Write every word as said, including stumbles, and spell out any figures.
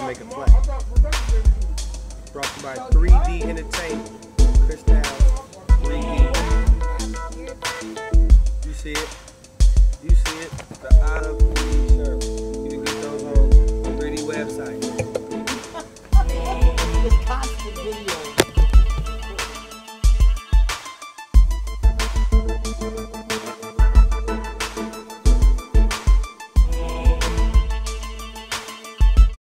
make it flat. Brought to you by three D Entertainment. Crystal three D. You see it? You see it? The eye of the shirt.